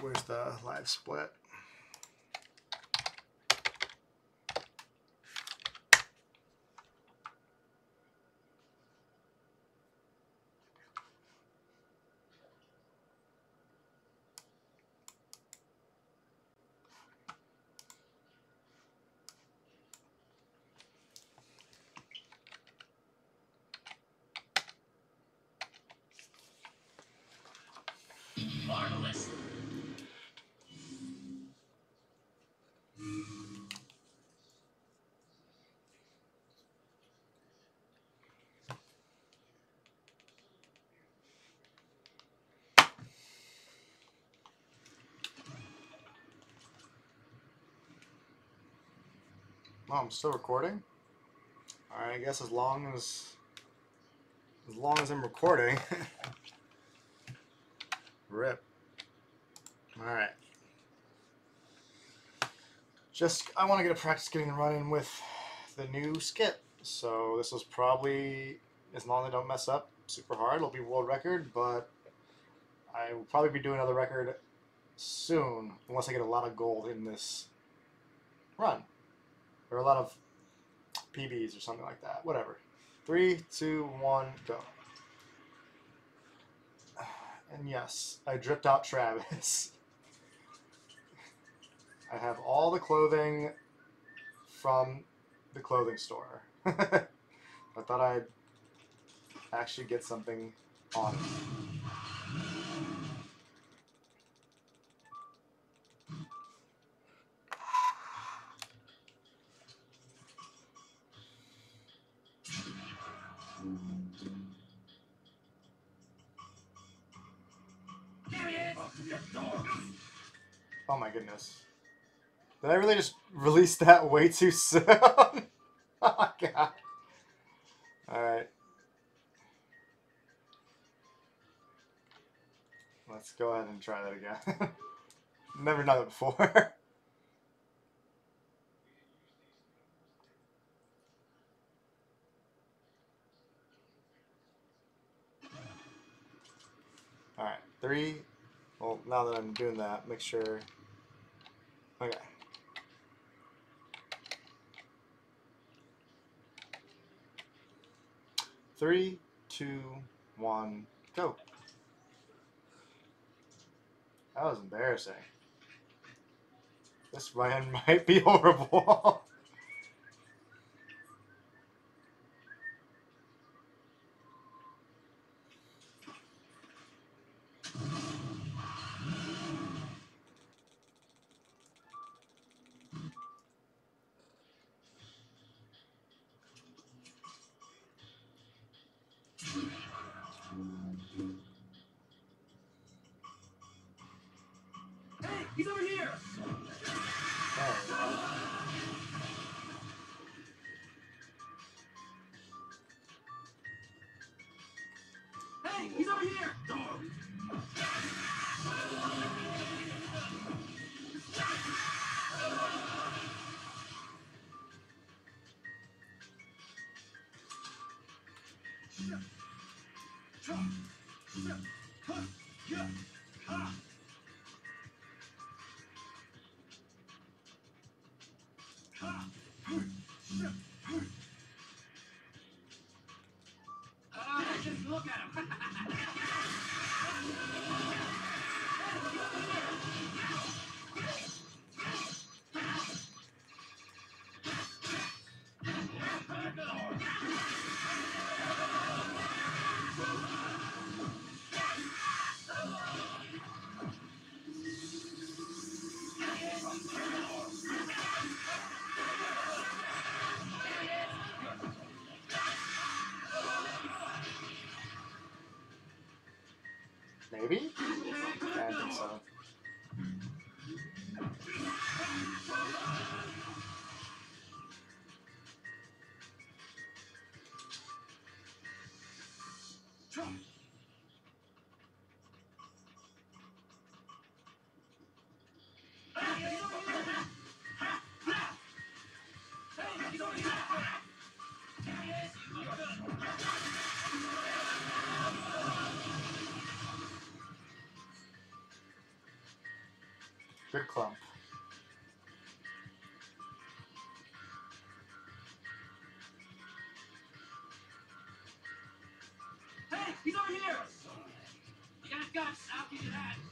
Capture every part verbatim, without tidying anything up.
Where's the live split? Marvelous. Oh, I'm still recording? Alright, I guess as long as as long as I'm recording. Rip. Alright. Just I want to get a practice getting running with the new skip. So this was probably, as long as I don't mess up super hard, it'll be world record, but I will probably be doing another record soon, unless I get a lot of gold in this run. Or a lot of P Bs or something like that. Whatever. Three, two, one, go. And yes, I dripped out Travis. I have all the clothing from the clothing store. I thought I'd actually get something on it. Oh my goodness. Did I really just release that way too soon? Oh my god. Alright. Let's go ahead and try that again. Never done it before. Alright, three. Well, now that I'm doing that, make sure. Okay. Three, two, one, go. That was embarrassing. This run might be horrible. Hey, he's over here. Oh. Hey, he's over here. Ah, just look at him. Maybe? Yeah, I think so. Good clump. Hey, he's over here! You got guts, I'll give you that.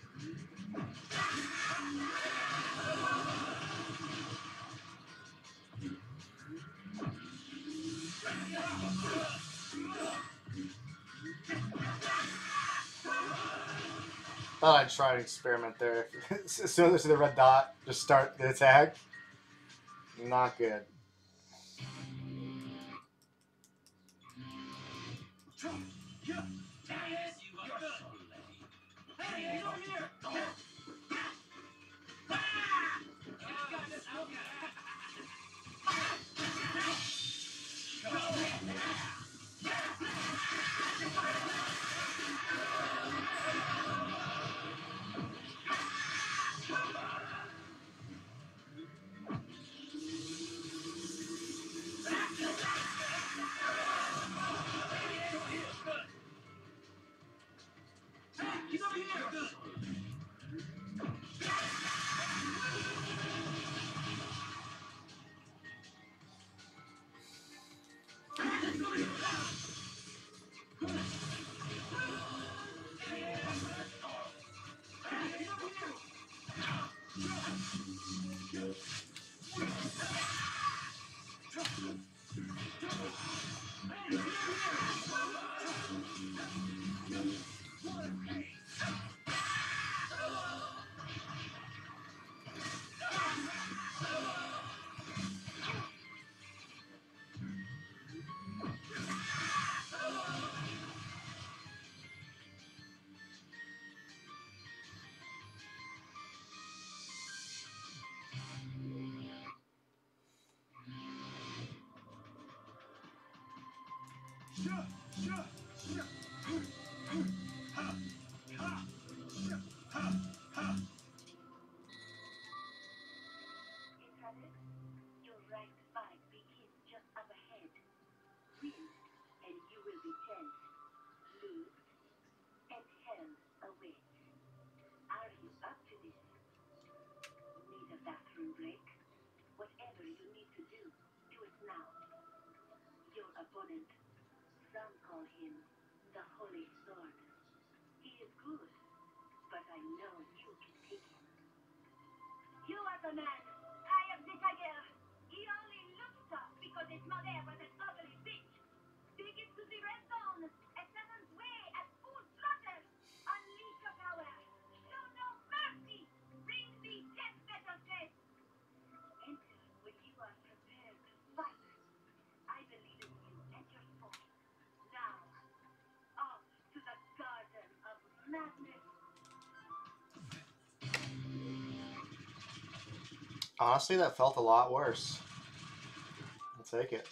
Thought I'd try an experiment there. As soon as I see the red dot, just start the attack. Not good. Yeah. Yes, you are good. Hey, he's over here! Ah! You got guts, I'll give you that. Hey, he's over here! Good. Your right spine begins just up ahead. Win, and you will be tense, loose, and held away. Are you up to this? Need a bathroom break? Whatever you need to do, do it now. Your opponent, some call him the Holy Sword. He is good, but I know you can take him. You are the man. I am the tiger. He only looks tough because his mother was an ugly bitch. Take it to the red zone. Assassin's way at full throttle. Unleash your power. Show no mercy. Bring the death metal test. Enter when you are prepared to fight. I believe in you and your force. Now, off to the Garden of Madness. Honestly, that felt a lot worse. I'll take it.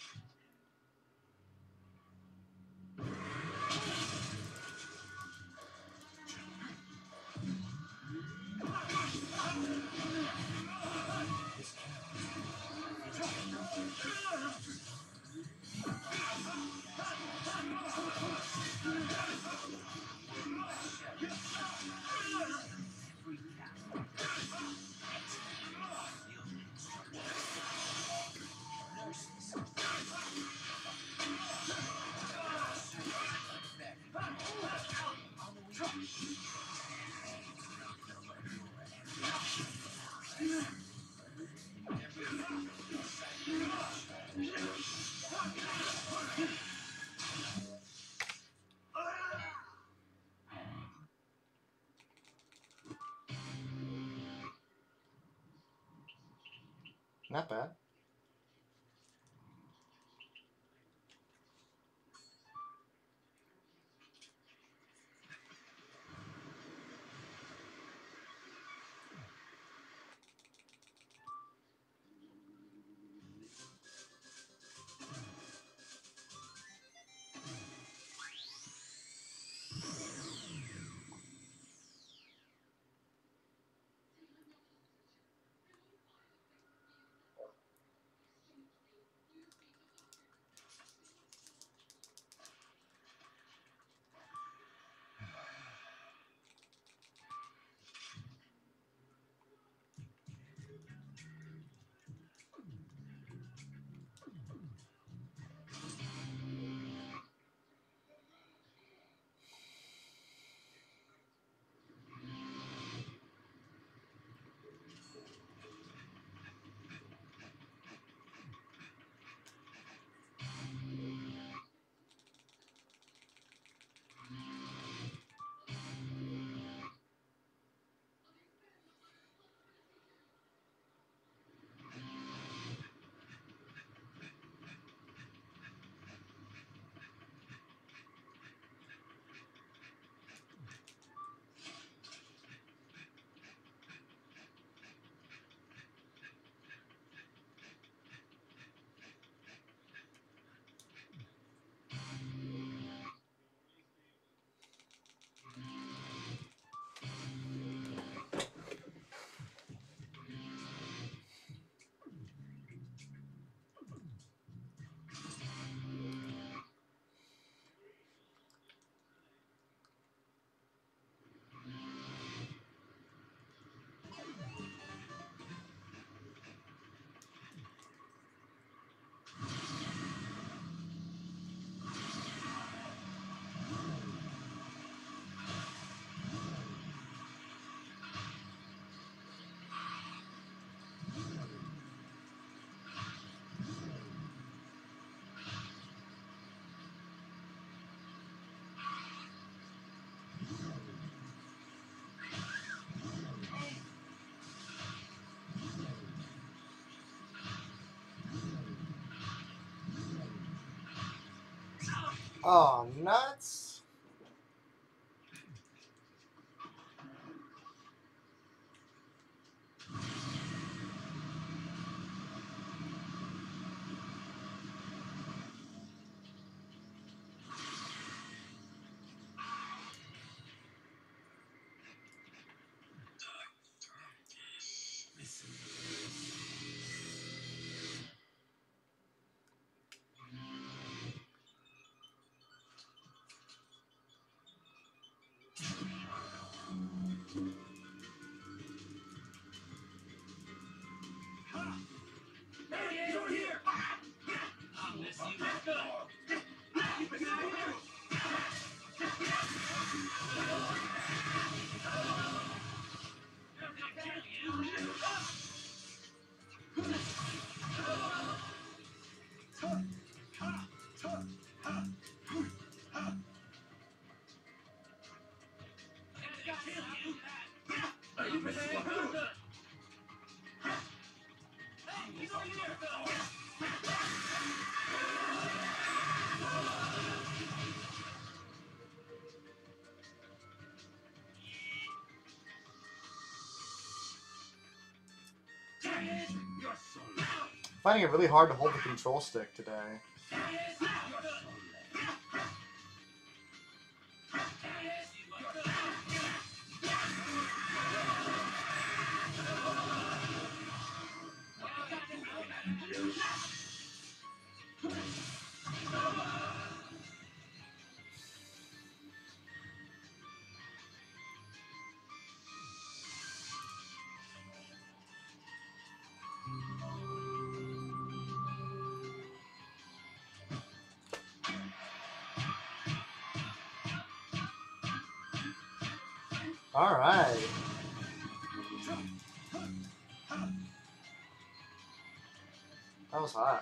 Not bad. Oh, nuts! There he is over here. I'll miss you. Let's go. Keep it out here. You're so loud. Finding it really hard to hold the control stick today. You're so loud. All right. That was hot.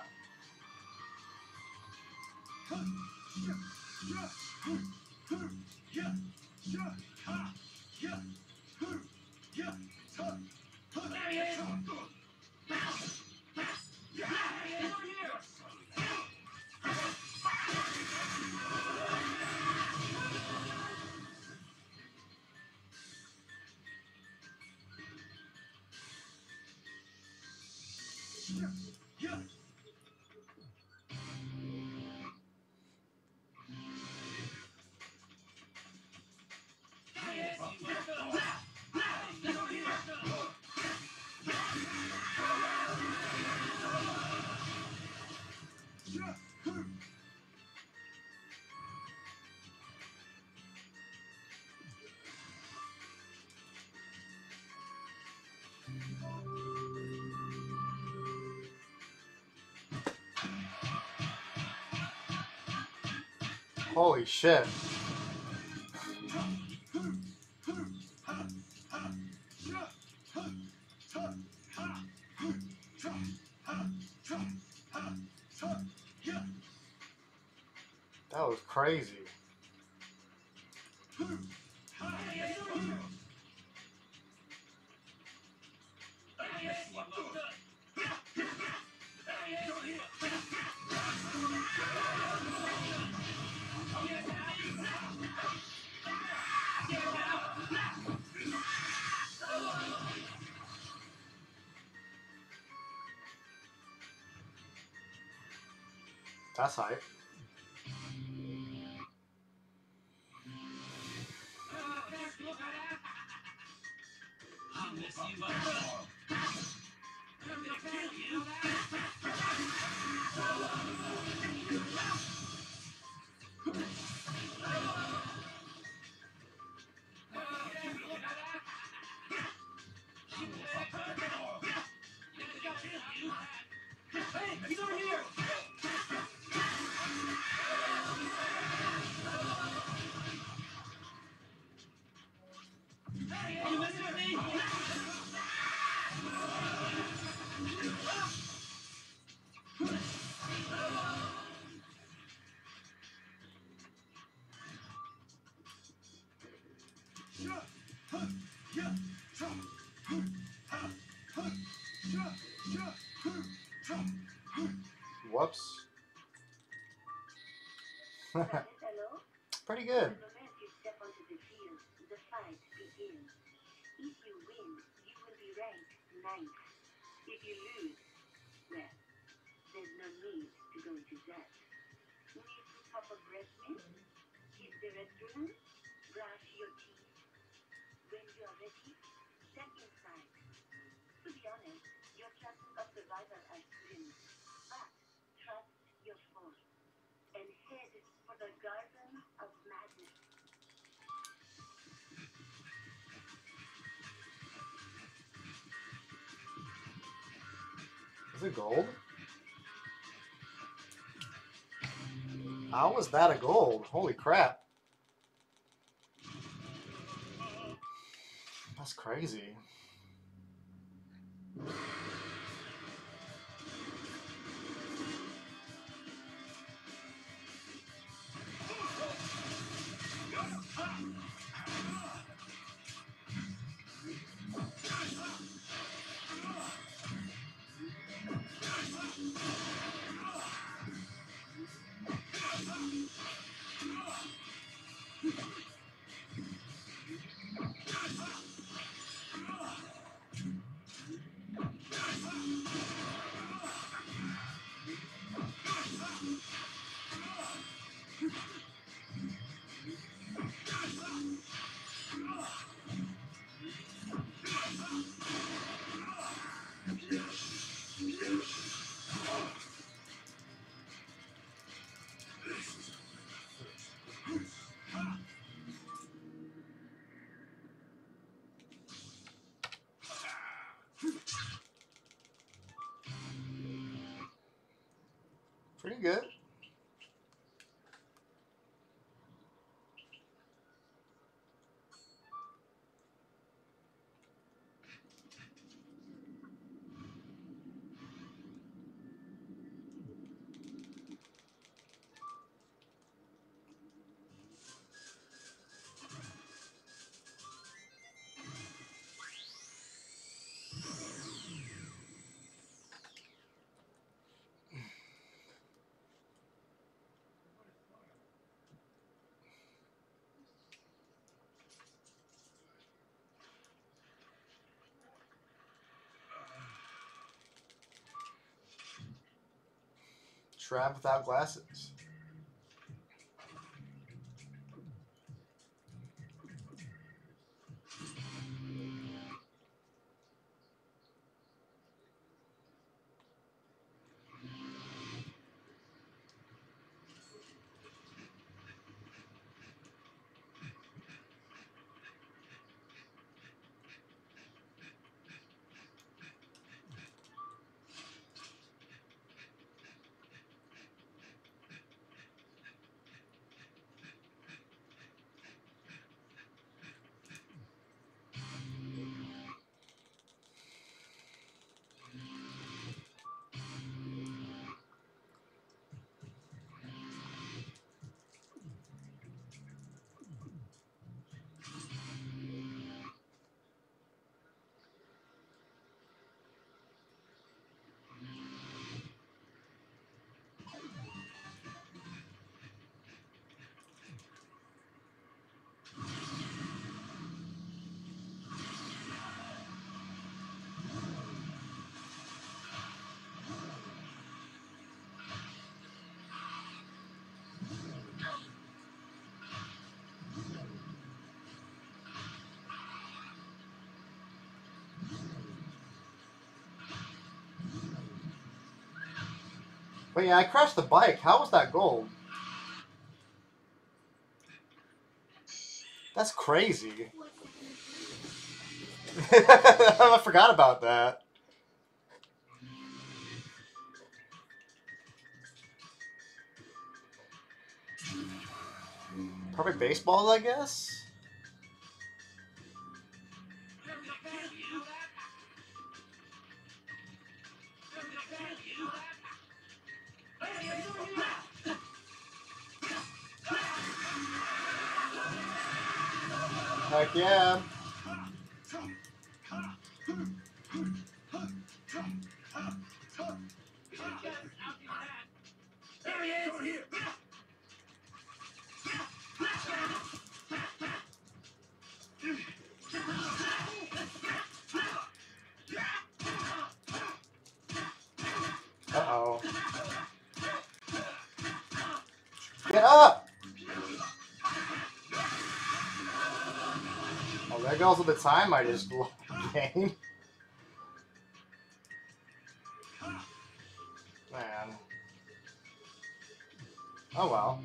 Holy shit. That was crazy. That's hype. I'll miss you, but I'm gonna kill you. Hey, he's over here. Hey, you messing with me? Whoops. ninth. If you lose, well, there's no need to go into that. Need some cup of breast milk? Hit the restroom? Brush your teeth? When you're ready, step inside. To be honest, your chances of survival are slim. But trust your force and head for the Garden of Madness. Is it gold? How was that a gold? Holy crap. That's crazy. Pretty good. Trav without glasses. But yeah, I crashed the bike. How was that gold? That's crazy. I forgot about that. Perfect baseball, I guess? Heck yeah. There goes all the time I just gained. Man. Oh well.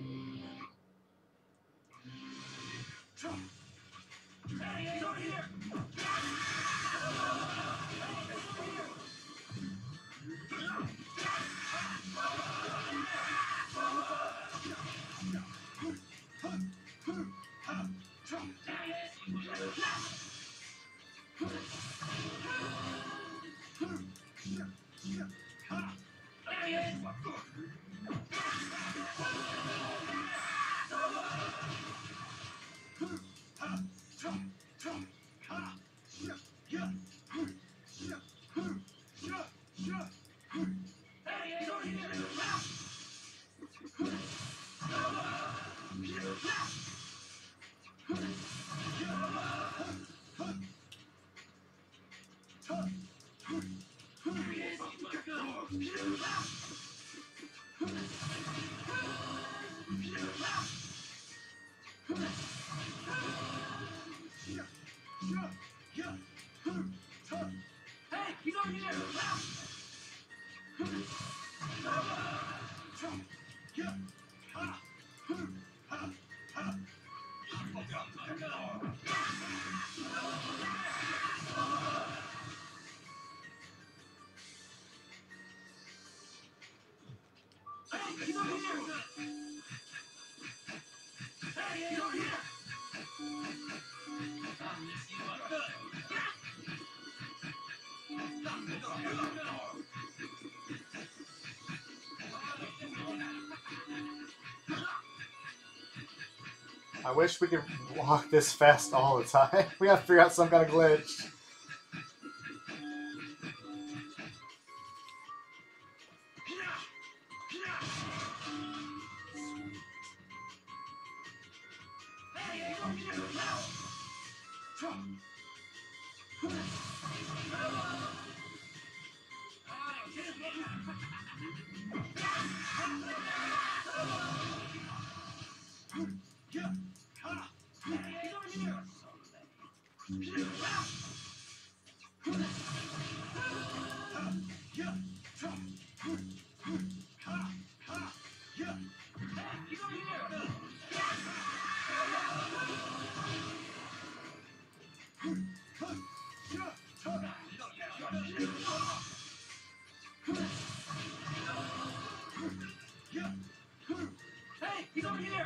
Hey, he's over here! Hey, he's over here! Hey, he's over here! I wish we could walk this fast all the time. We gotta figure out some kind of glitch. Hey, he's over here!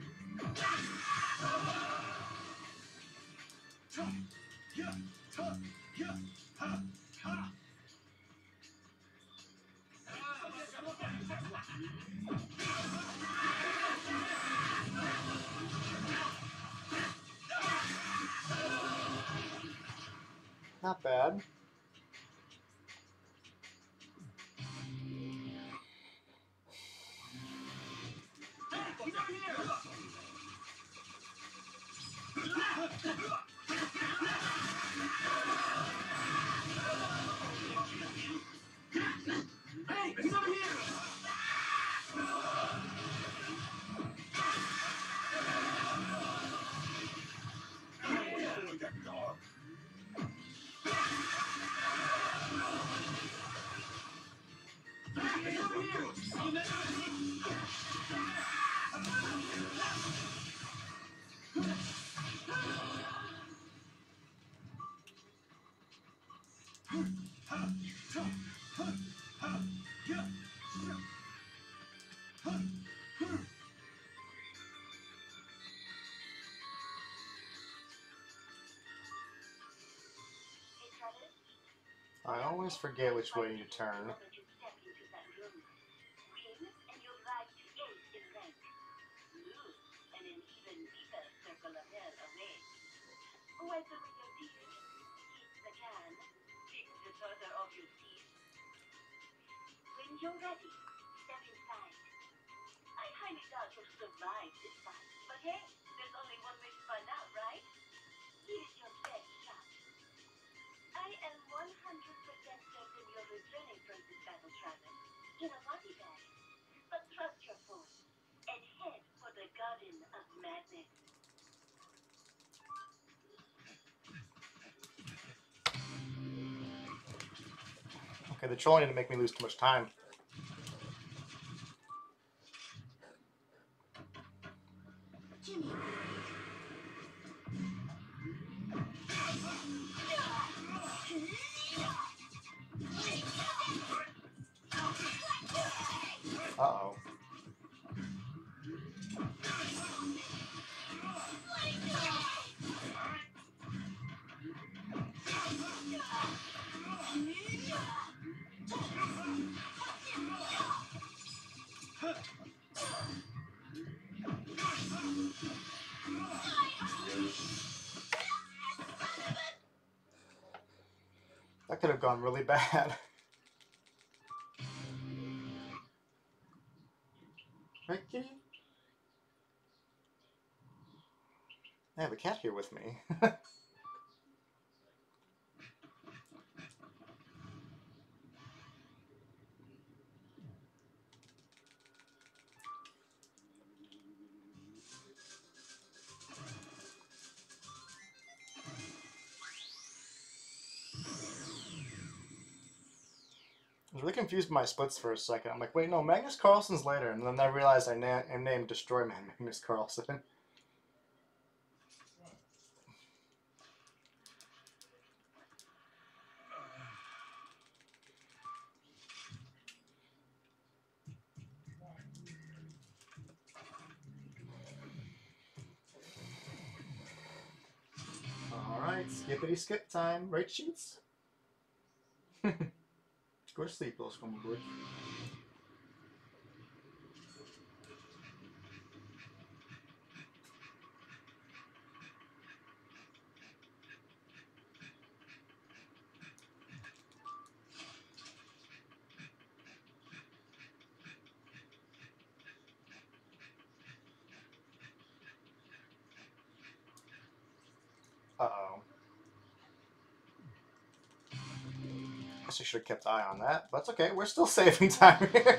Not bad. Hey, he's over here! Hey, Travis. I always forget which way you turn. Moment you step into that room. Win, and you'll rise to eight in rank. Lose, and an even deeper circle of hell awaits. Wipe away your tears. Hit the can. Pick the further of your teeth. When you're ready, step inside. I highly doubt you'll survive this fight. But hey, there's only one way to find out, right? Here's your best shot. I am one hundred percent certain you're returning from this battle, Travis, in a body bag. But trust your force and head for the Garden of Madness. Okay, they're trolling to make me lose too much time. Jimmy. Uh-oh. That could have gone really bad. Right, kitty? I have a cat here with me. I was really confused by my splits for a second. I'm like, wait, no, Magnus Carlsen's later. And then I realized I, na I named Destroy Man Magnus Carlsen. Alright, skippity skip time. Right, Sheets? Go to sleep, little scummy boy. Uh-oh. Guess I should have kept an eye on that, but that's okay. We're still saving time here.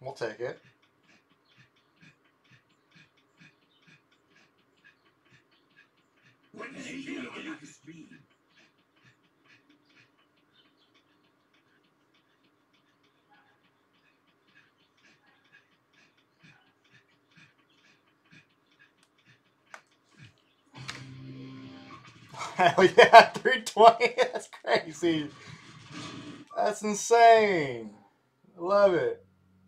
We'll take it. What the hell you looking at the screen? Hell yeah, three twenty. That's crazy. That's insane. I love it.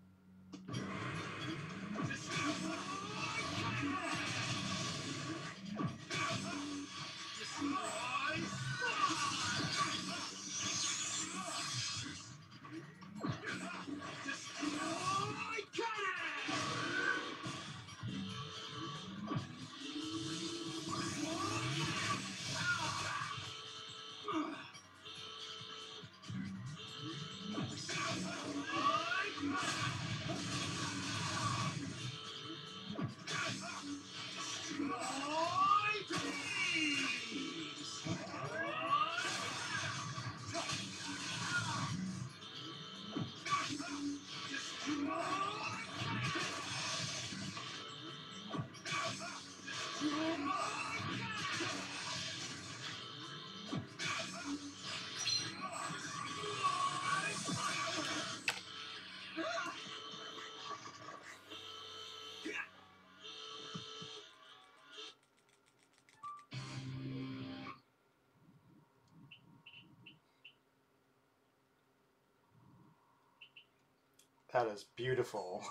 That is beautiful.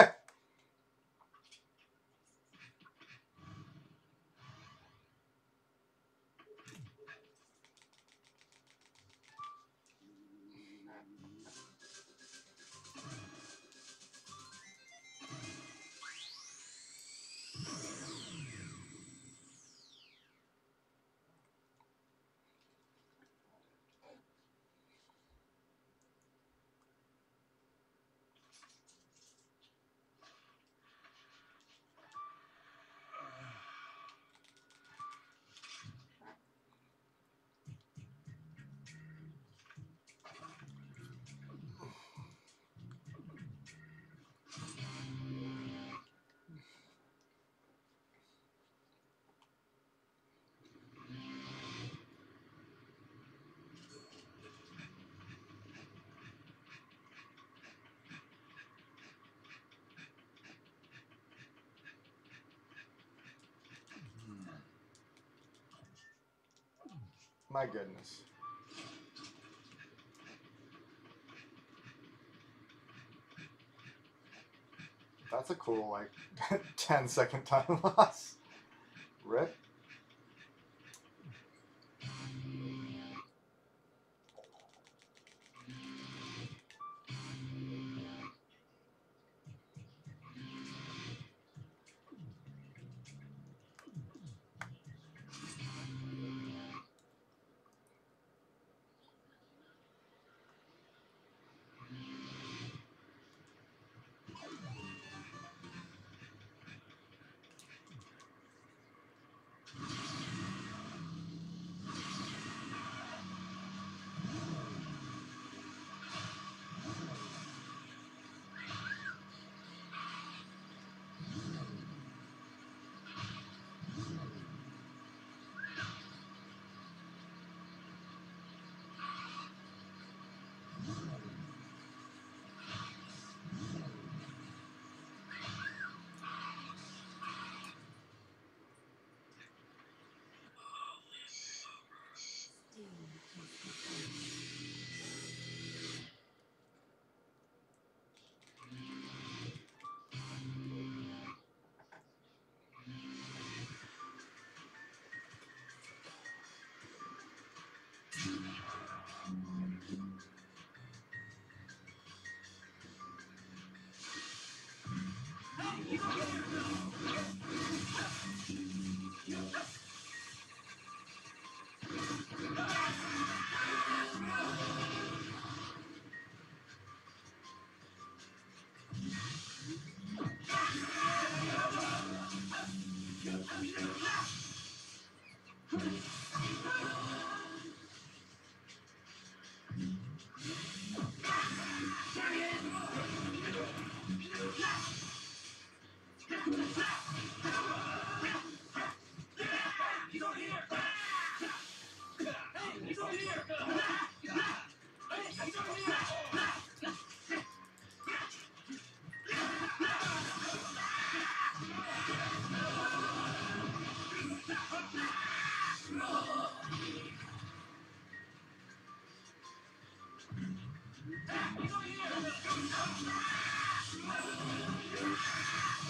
My goodness. That's a cool, like, ten second time loss. Rip.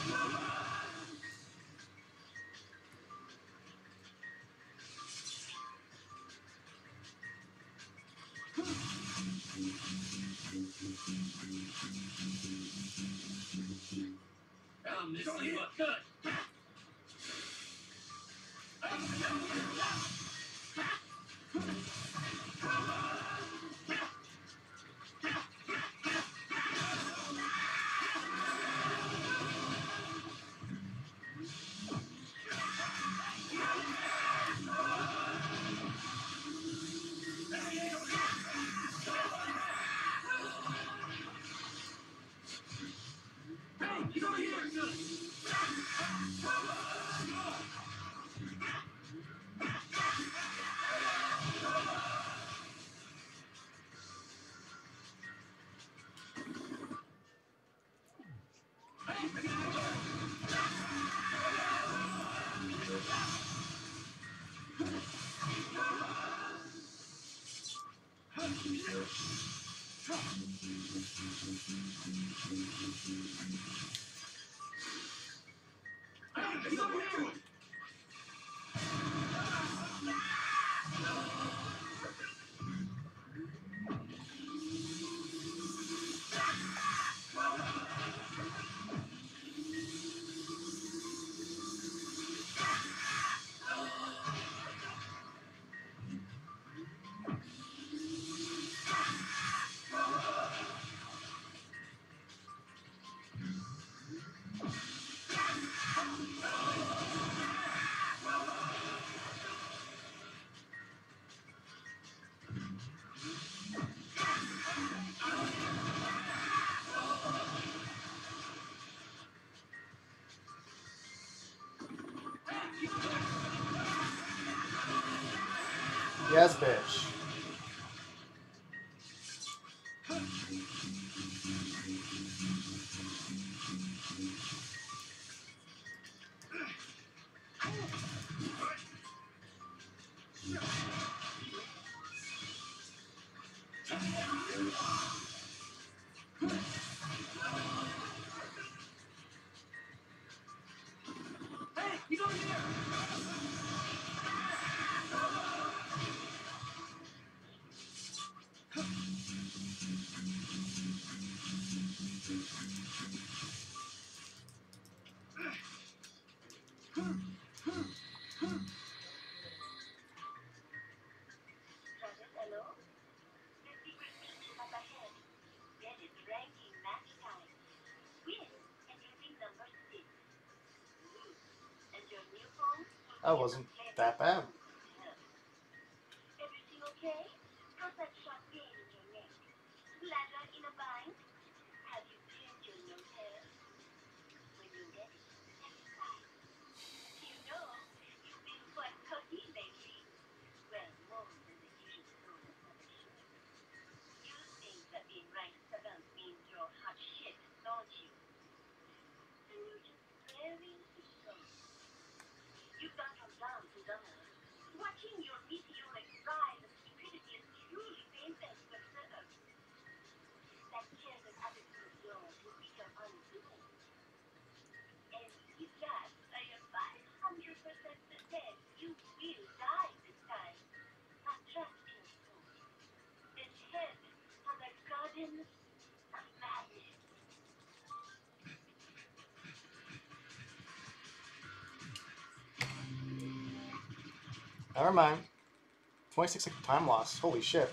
I'm missing what good. Hey, get over here! Hey, get over here! Yes, bitch. Hey, get over here! Travis, hello? The secret meeting up ahead. Then it's ranking match time. Win, and you'll be number six. Lose, and your new phone will That be wasn't a play- that bad. Everything okay? How's that sharp pain in your neck? Bladder in a bind? Have you pinned your nose hair? When you're ready, step aside. You know, you've been quite cocky lately. Well, more than the usual tone of other shows. You think that being ranked seventh means you're hot shit, don't you? And you're just very exposed. You've gone from dumb to dumber. Watching your meteoric rise of stupidity is truly painful to observe. That careless attitude of yours will be your undoing. And if that, I am five hundred percent certain you will die this time. Not trust your soul. And head for the garden of madness. Never mind. twenty-six time loss. Holy shit.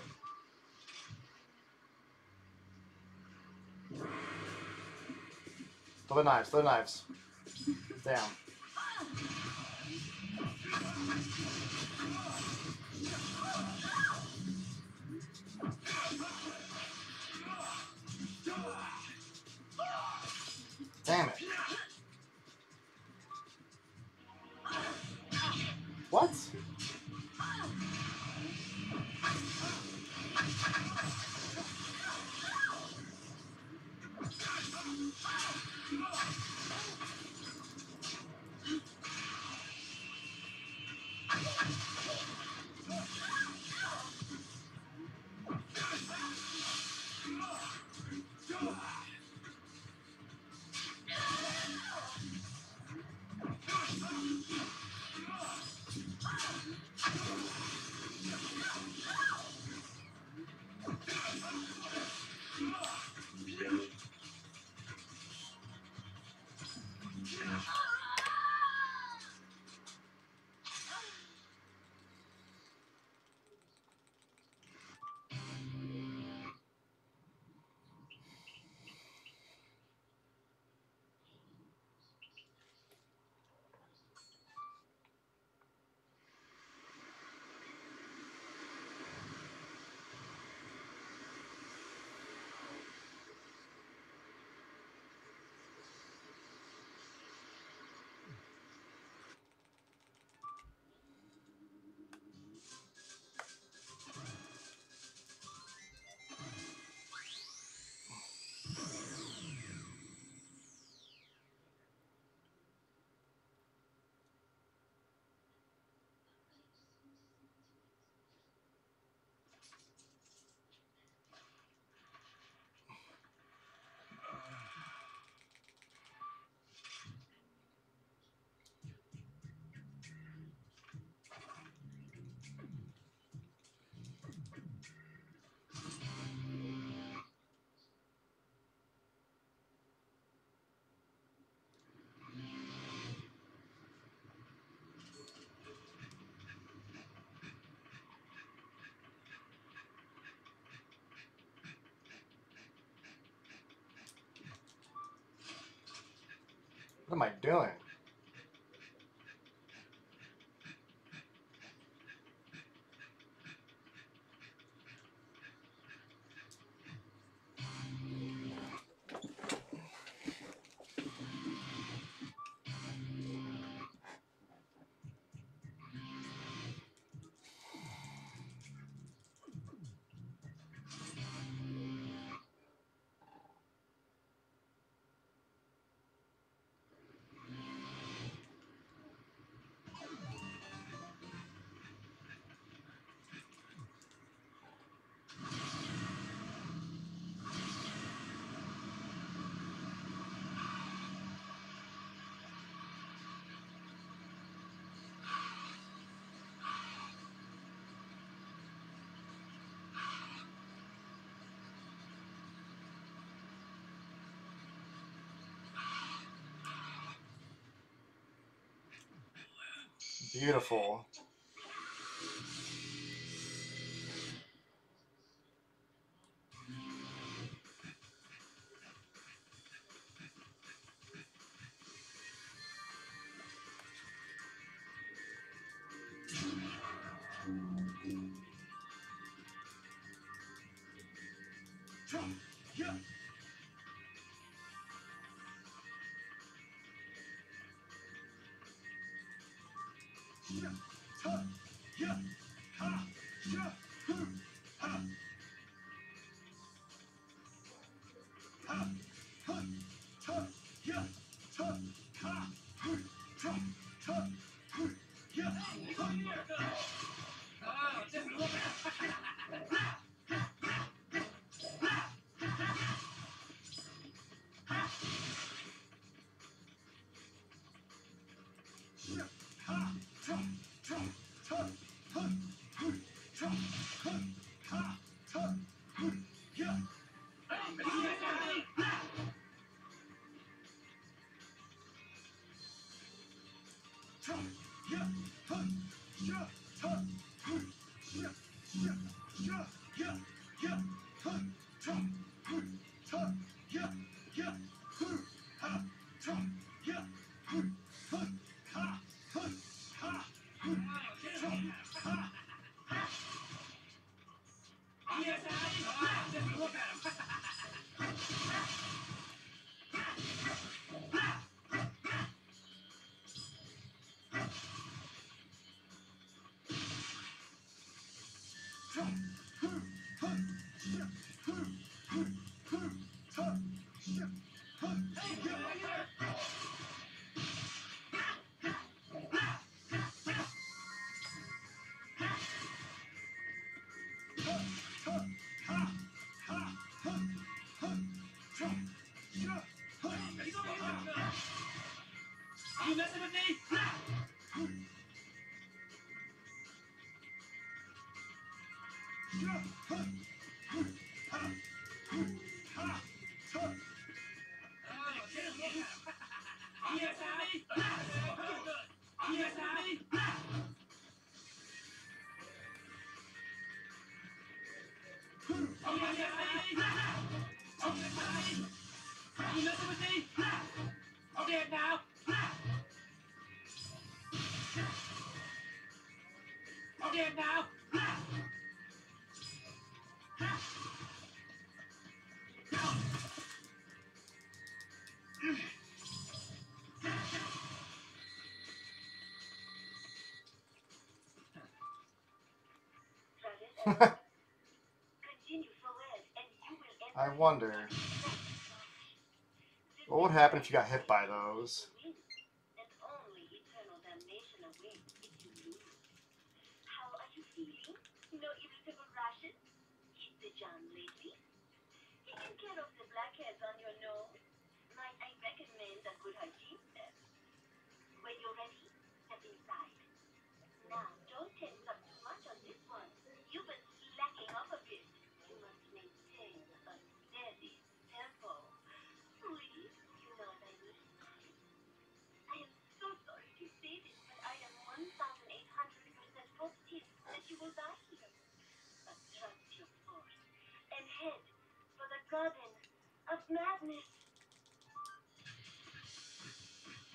Throw the knives. Throw the knives. Damn. Damn it. What? What am I doing? Beautiful. Yeah. Yeah. Ha. Yeah. Ha. Yeah. Hmm. Ha. Ha. Huh. Ha. Yeah. Ha. Ha. Hmm. Ha. Ha. Hmm. Yeah. Ha. Oh, just look at Yeah. Ha. Ta. Ta. Ta. Huh. Hmm. Ta. Huh. Ha. Ta. Hmm. Yeah. Ta. Yeah. Huh. Yeah. Ta. Hmm. Yeah. Yeah. Yeah. Yeah. Yeah. Huh. Ta. Hmm. Ta. Yeah. Yeah. Hmm. Ha. Ta. Yeah. Hmm. Huh. Ha. Huh. Ha. Hmm. Ta. Ha. Yes, I just look at him. Ta. Hmm. Huh. Yeah. Hmm. Hmm. Hmm. Ta. Yeah. Huh. Yeah. You messing with me? Yes, Abby. Yes, Abby. Yes, Abby. You messing with me? Okay, now. Okay, now. Continue forward, and you will enter I wonder, what would happen if you got hit by those? win, and only eternal damnation awaits if you lose. How are you feeling? No irritable rashes? Hit the jam lately? Taking care of the blackheads on your nose? Might I recommend a good hygiene step? When you're ready, step inside. Now, don't tense up too much on this one. You've been slacking up a bit. You must maintain a steady tempo. Please, you know what I mean. I am so sorry to say this, but I am one thousand eight hundred percent positive that you will die here. But trust your force and head for the Garden of Madness.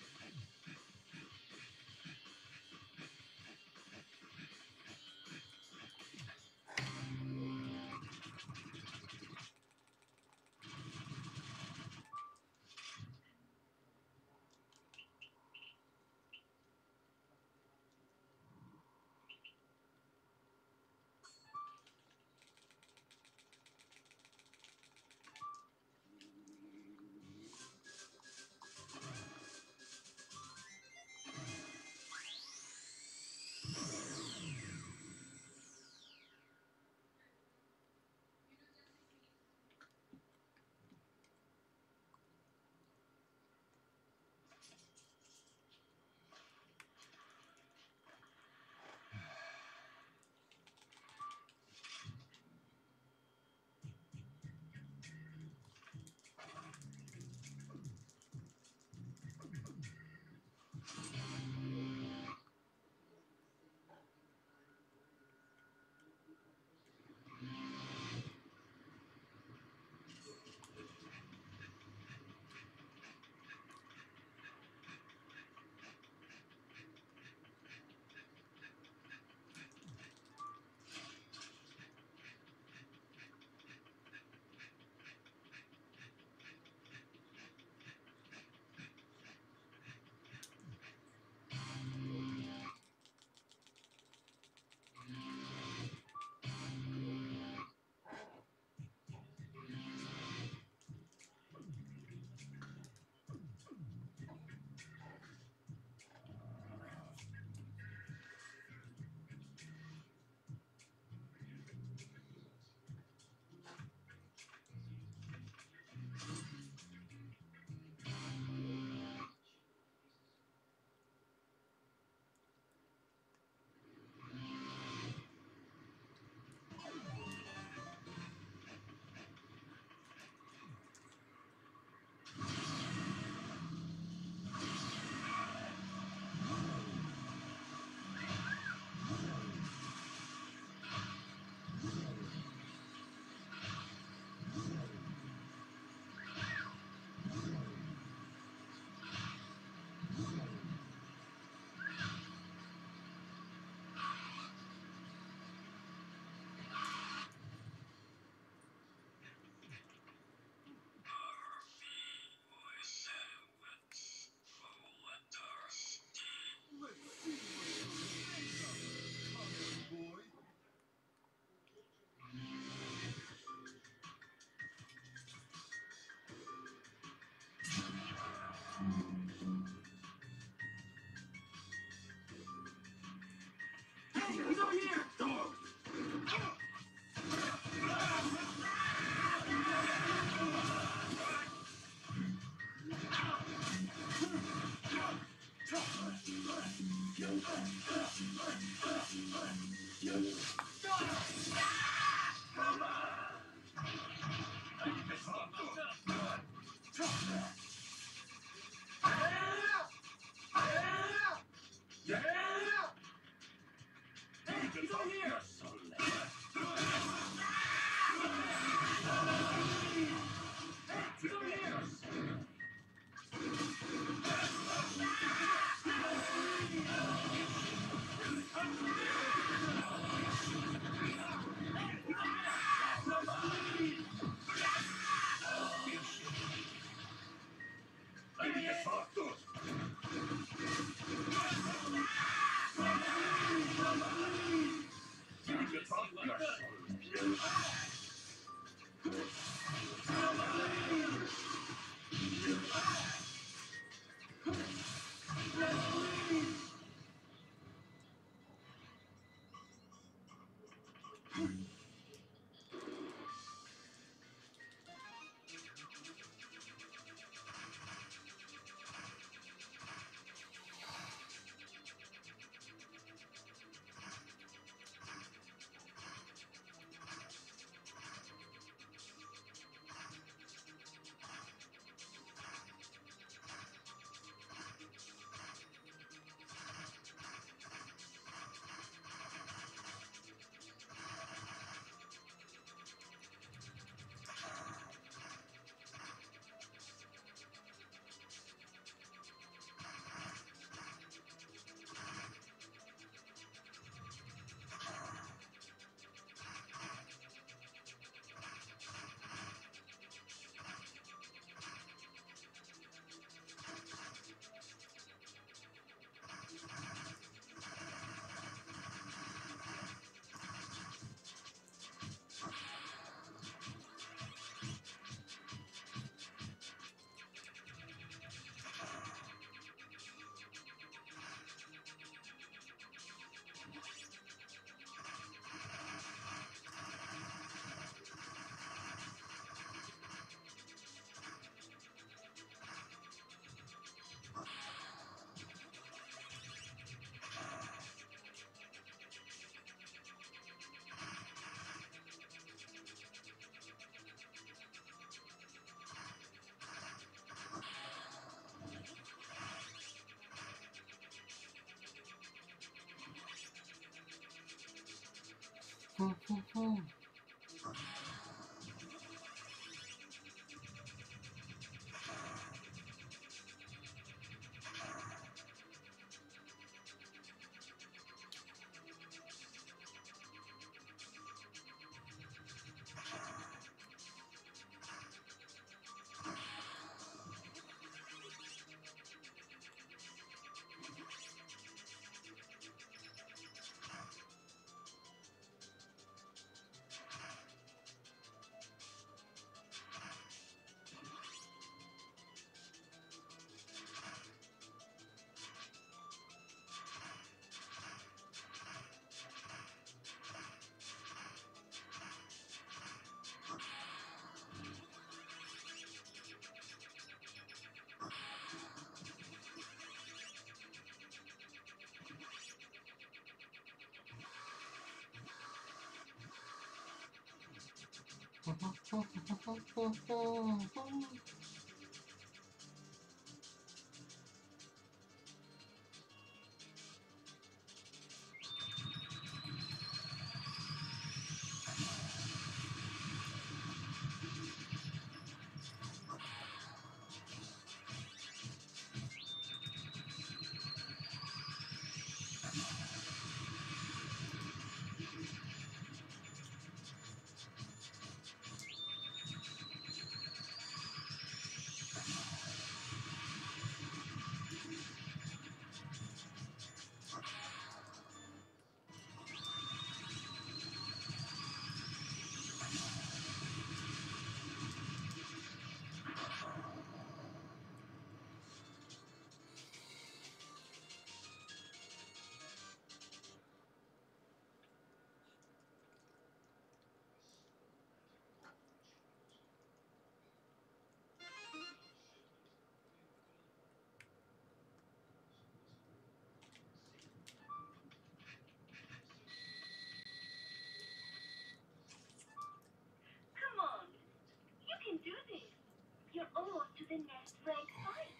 Come on, you can do this. You're almost to the next rank fight.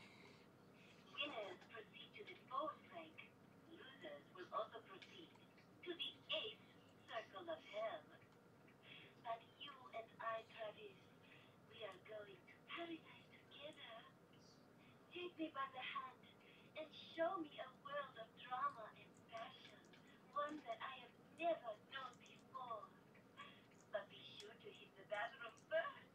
Winners proceed to the fourth rank. Losers will also proceed to the eighth circle of hell. But you and I, Travis, we are going to paradise together. Take me by the hand and show me a world of drama and passion, one that I have never known before. But be sure to hit the bathroom first.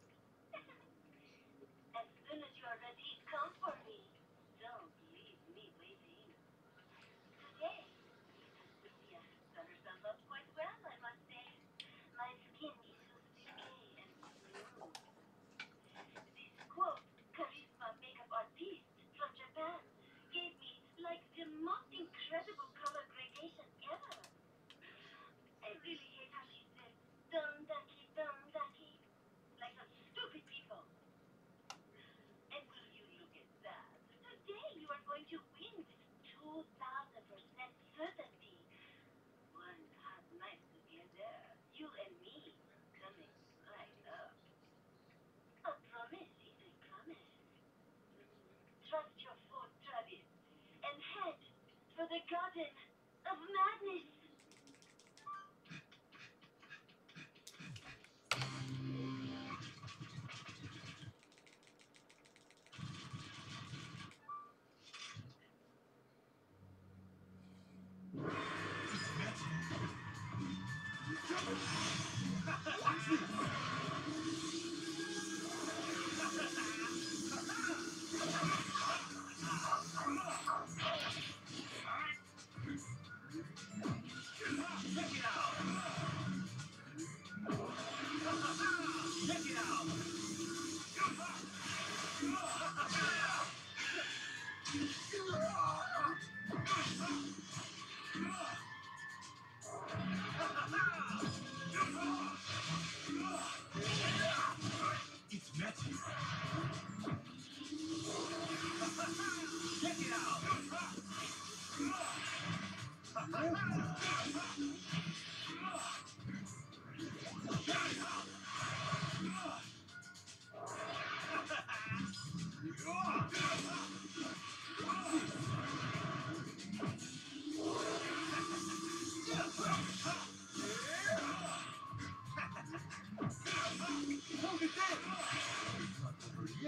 As soon as you are ready, come for me. Don't leave me waiting. Today, Miss Cynthia has done herself up quite well, I must say. My skin is so silky and smooth. This quote, charisma makeup artist from Japan, gave me like the most incredible color gradation ever. I really hate how she says, "Dondaki, dondaki," like some stupid people. And will you look at that? Today you are going to win with two thousand percent certainty. One hot night together, you and me, coming right up. A promise is a promise. Trust your foot, Travis, and head for the Garden of Madness.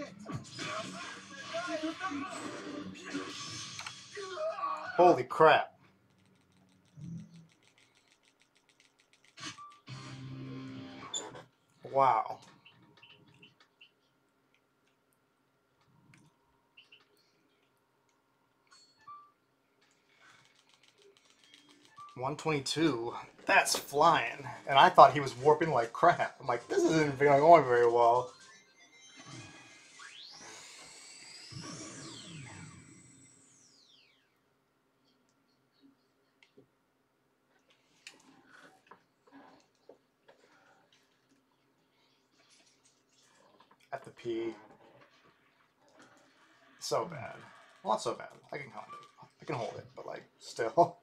Holy crap. Wow. one twenty-two. That's flying. And I thought he was warping like crap. I'm like, this isn't going very well. At the P. So bad. Well, not so bad. I can hold it. I can hold it, but like, still.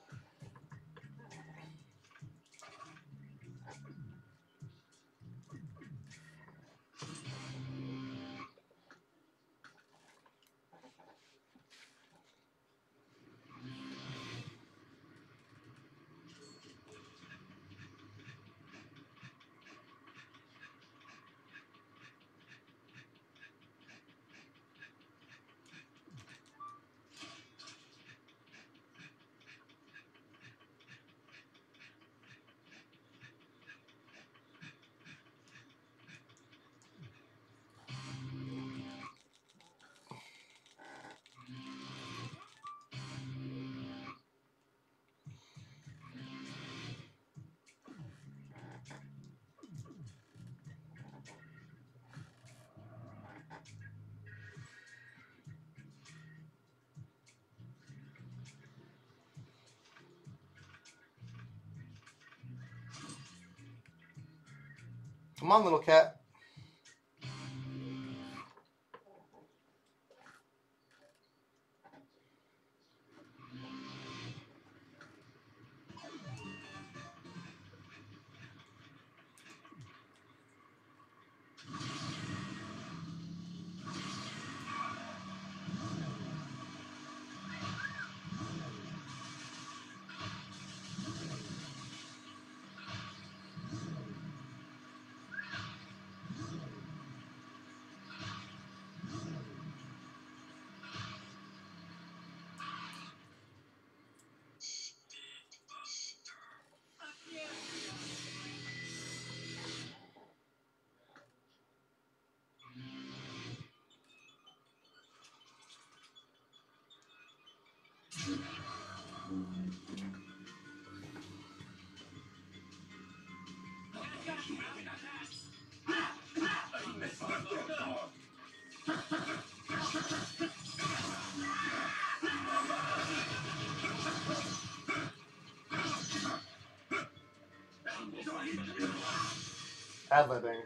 Come on, little cat. Ad-libbing.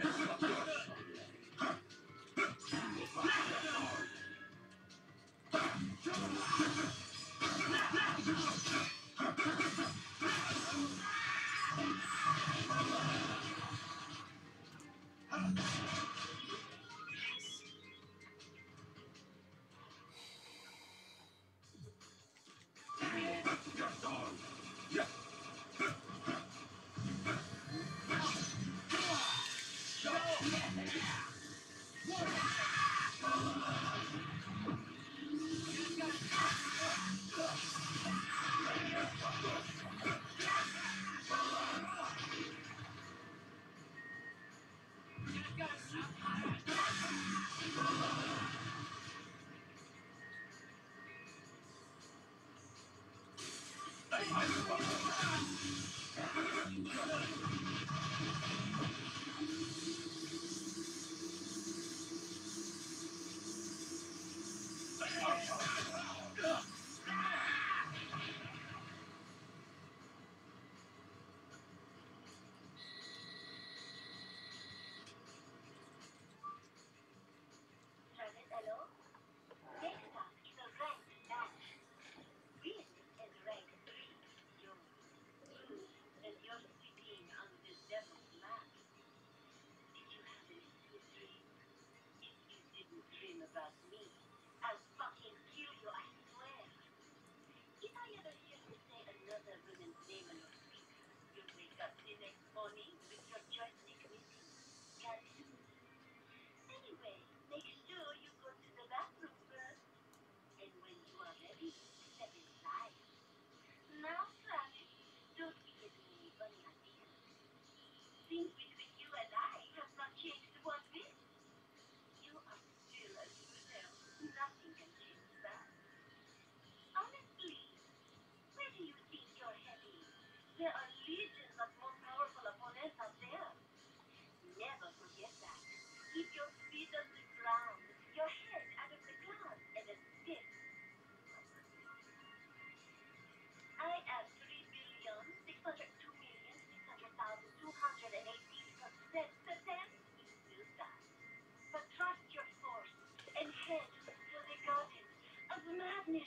Janet, hello? Next task is a ranked match. Win and rank three. You lose and you're sitting on the devil's lap. Did you have any sweet dreams? If you didn't dream about me, I'll fucking kill you, I swear. If I ever hear you say another woman's name on your speaker, you'll wake up the next morning with your joystick missing. Got it? Anyway, There are legions of more powerful opponents out there. Never forget that. Keep your feet on the ground, your head out of the clouds, and a stiff. I am three billion six hundred two million six hundred thousand two hundred eighteen percent certain you will die. But trust your force and head to the goddess of madness.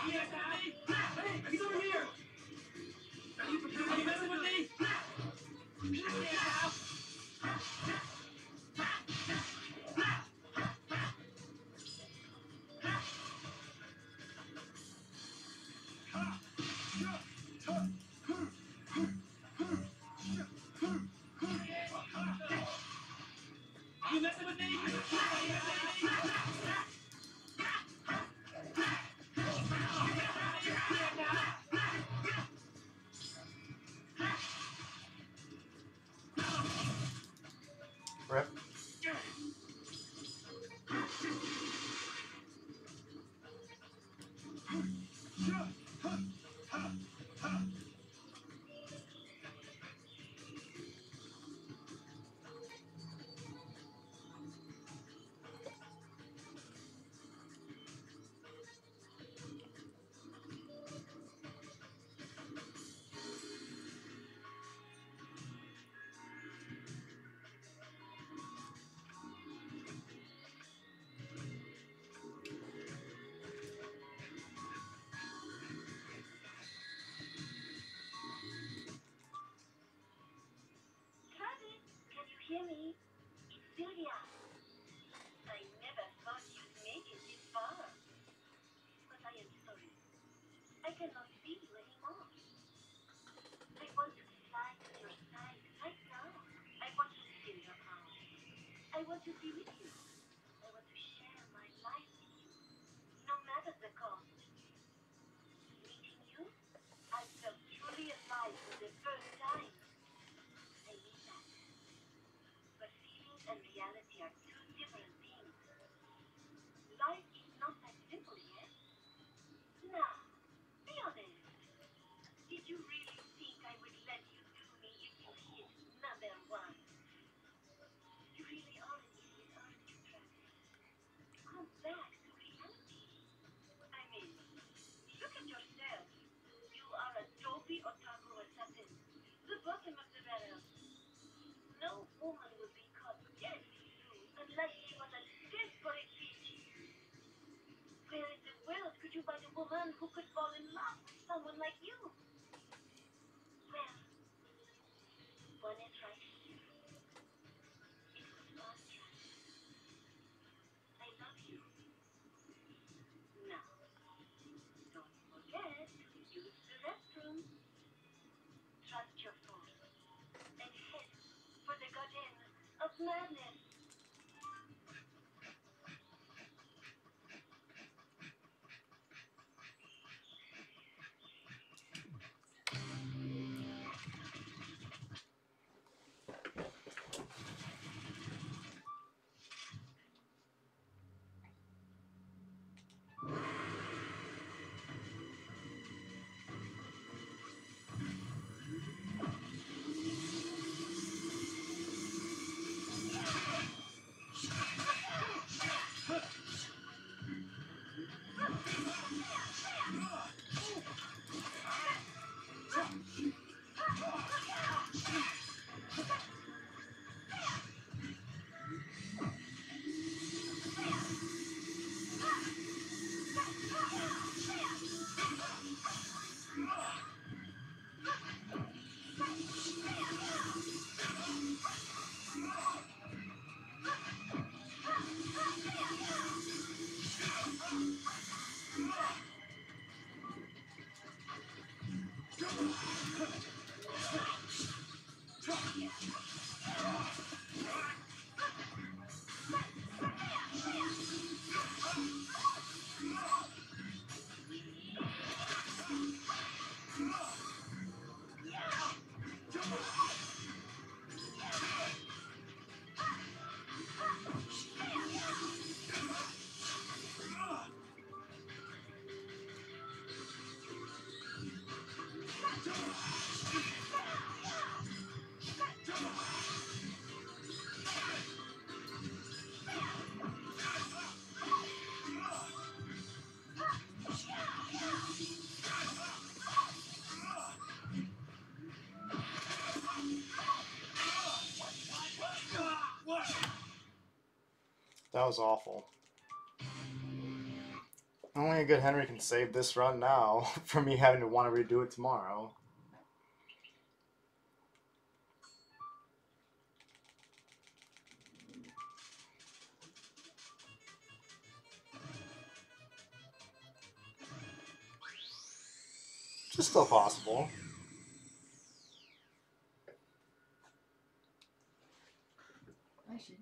Hey, he's over here! Are you, are you messing with me? You messing with me? Rip. Travis, can you hear me? It's Sylvia. I never thought you'd make it this far. But I am sorry. I cannot see you anymore. I want to fly to your side right now. I want to feel your arms. I want to be with you. I want to share my life with you, no matter the cost. Meeting you, I felt truly alive for the first time. I need that. But feelings and reality are two different things. Life is not that simple, yes? Now, be honest. Did you really think I would let you do me if you hit number one? You really are an idiot, aren't you, Travis? Come back to reality. I mean, look at yourself. You are a dopey otaku assassin. The bottom of the barrel. No woman would be caught dead soon unless she was a desperate bitch. Where in the world could you find a woman who could fall in love with someone like you? Well, one is right here. It was fun, Travis. I love you. Now, don't forget to use the restroom. Trust your force and head for the garden of madness. That was awful. Only a good Henry can save this run now for me having to want to redo it tomorrow. Which is still possible. I should.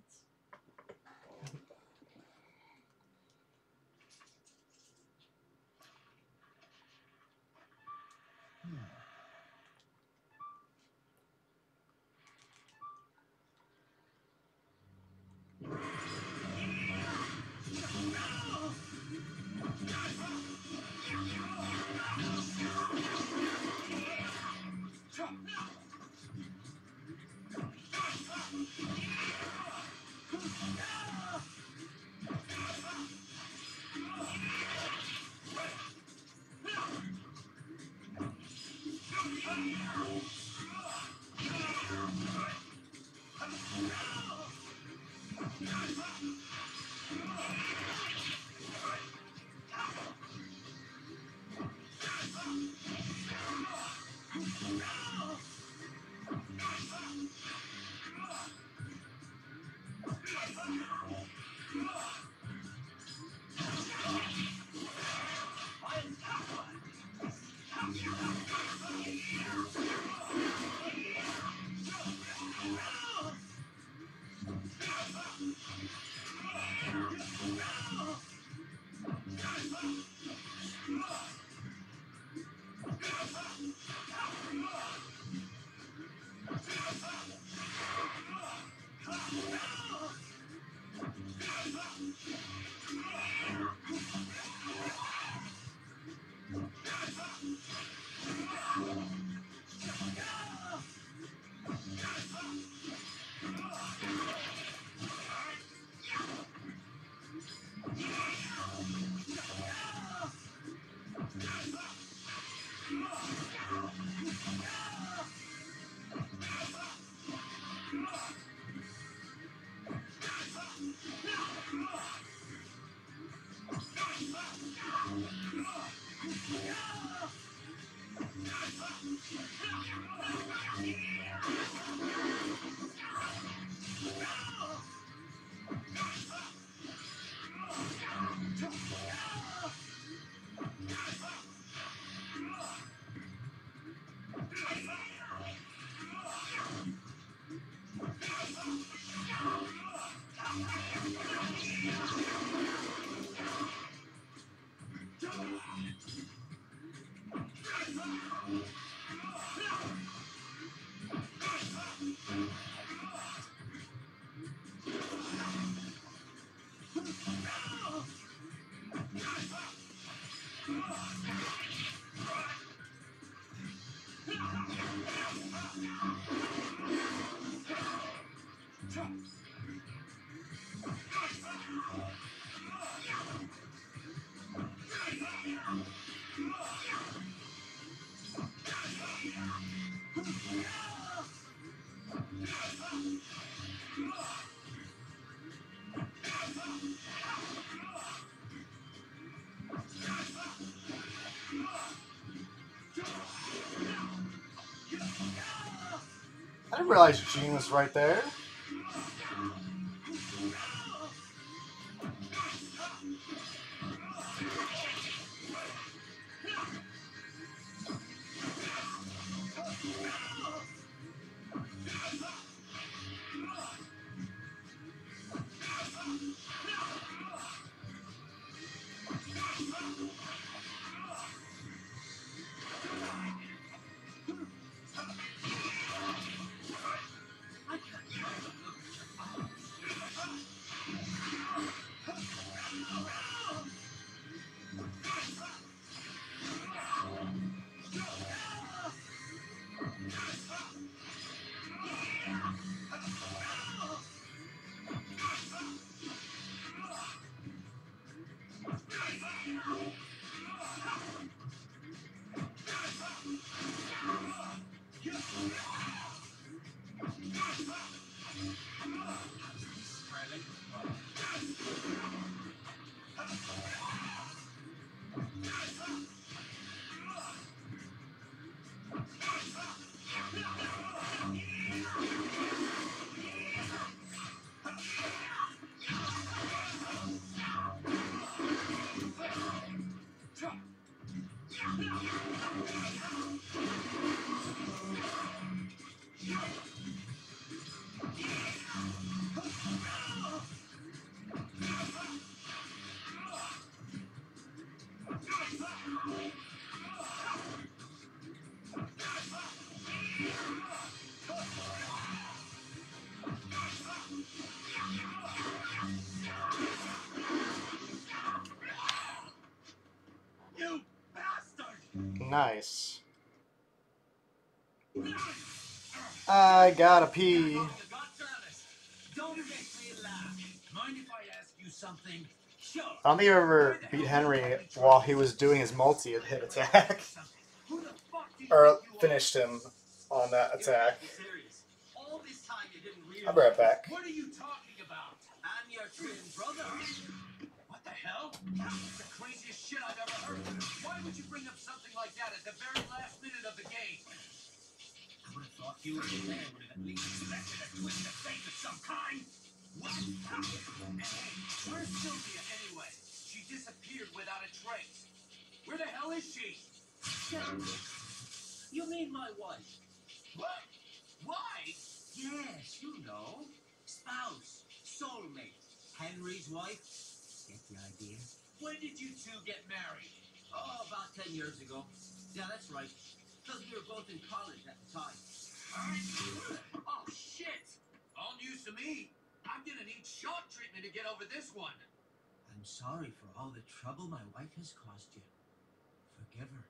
I didn't realize Gene was right there. You bastard! Nice. I gotta pee. You got service. Don't make me laugh. Mind if I ask you something? Sure. I don't think I ever beat Henry while he was doing his multi-hit attack. Who the fuck do you Or think you are? finished him on that attack. You're serious. All this time you didn't realize. I'll be right back. What are you talking about? I'm your twin brother. What the hell? That's the craziest shit I've ever heard. Why would you bring up something like that at the very last minute of the game? I would have thought you and the man would have at least expected a twist of fate of some kind. What? And hey, where's Sylvia anyway? She disappeared without a trace. Where the hell is she? You mean my wife? What? Wife? Yes, you know. Spouse. Soulmate. Henry's wife. Get the idea? When did you two get married? Oh, about ten years ago. Yeah, that's right. Because we were both in college at the time. Oh, shit! All news to me. I'm gonna need shock treatment to get over this one. I'm sorry for all the trouble my wife has caused you. Forgive her.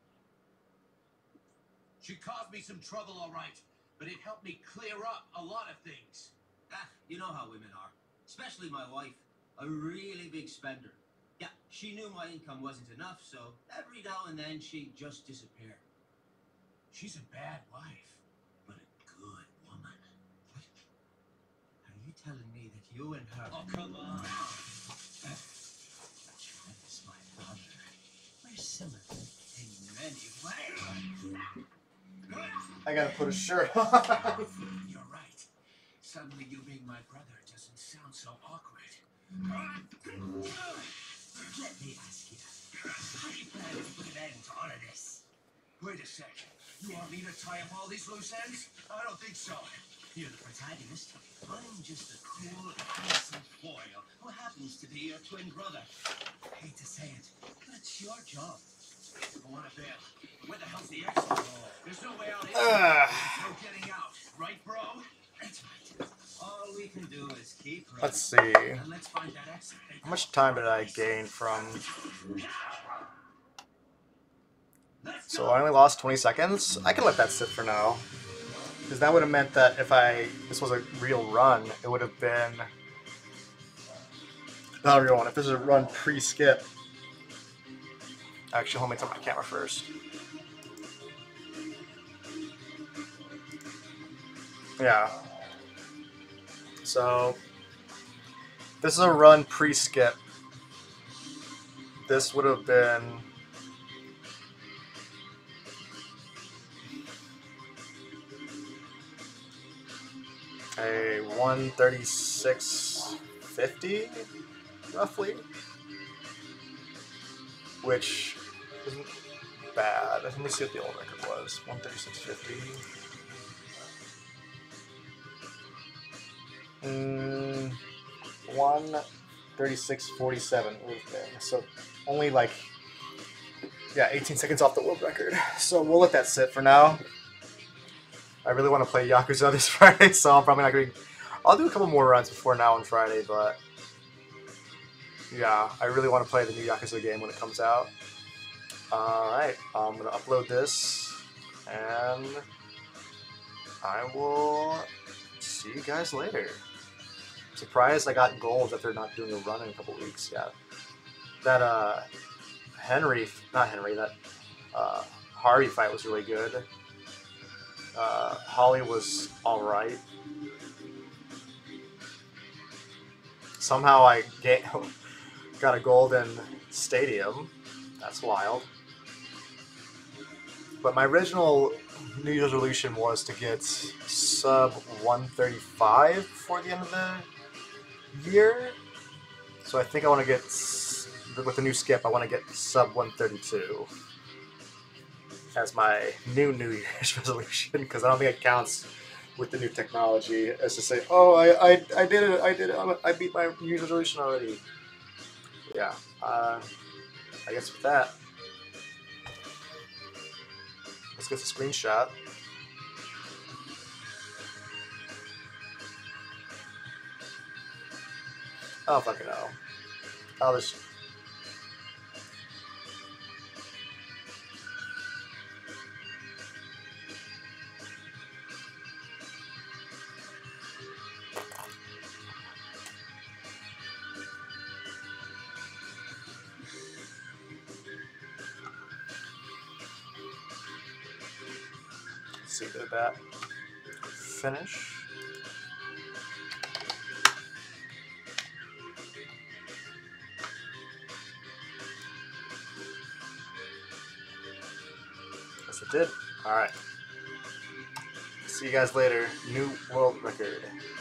She caused me some trouble, all right, but it helped me clear up a lot of things. Ah, you know how women are. Especially my wife. A really big spender. Yeah, she knew my income wasn't enough, so every now and then she'd just disappear. She's a bad wife, but a good woman. What? Are you telling me that you and her... Oh, come on. That's my brother. We're similar in many ways. I gotta put a shirt on. You're right. Suddenly you being my brother doesn't sound so awkward. Let me ask you, how do you plan to put an end to all of this? Wait a sec. You want me to tie up all these loose ends? I don't think so. You're the protagonist. I'm just a cool, handsome foil who happens to be your twin brother. I hate to say it, but it's your job. I want to bail. Where the hell's the exit? There's no way out. Is there? Ugh. There's no getting out, right, bro? That's right. All we can do is keep running. Let's see. And let's find that exit. How much time did I gain from... So I only lost twenty seconds. I can let that sit for now. Because that would have meant that if I... This was a real run, it would have been... Not a real one. If this is a run pre-skip... Actually, hold me to my camera first. Yeah. So... This is a run pre-skip. This would have been... a one thirty-six fifty, roughly, which isn't bad. Let me see what the old record was. one thirty-six fifty. Mm, one thirty-six forty-seven would have been. So only like, yeah, eighteen seconds off the world record. So we'll let that sit for now. I really want to play Yakuza this Friday, so I'm probably not going to... I'll do a couple more runs before now on Friday, but... Yeah, I really want to play the new Yakuza game when it comes out. Alright, I'm going to upload this, and... I will see you guys later. I'm surprised I got gold that they're not doing a run in a couple weeks yet. That, uh... Henry... Not Henry, that... Uh, Harvey fight was really good. Uh, Holly was alright. Somehow I get, got a golden stadium. That's wild. But my original New Year's resolution was to get sub one thirty-five before the end of the year. So I think I want to get, with the new skip, I want to get sub one thirty-two. as my new New Year's resolution because I don't think it counts with the new technology as to say, oh, I, I, I did it, I did it, I beat my New Year's resolution already. Yeah, uh, I guess with that, let's get the screenshot. I don't fucking know. I'll just. See the bat. Finish. Yes, it did. Alright. See you guys later. New world record.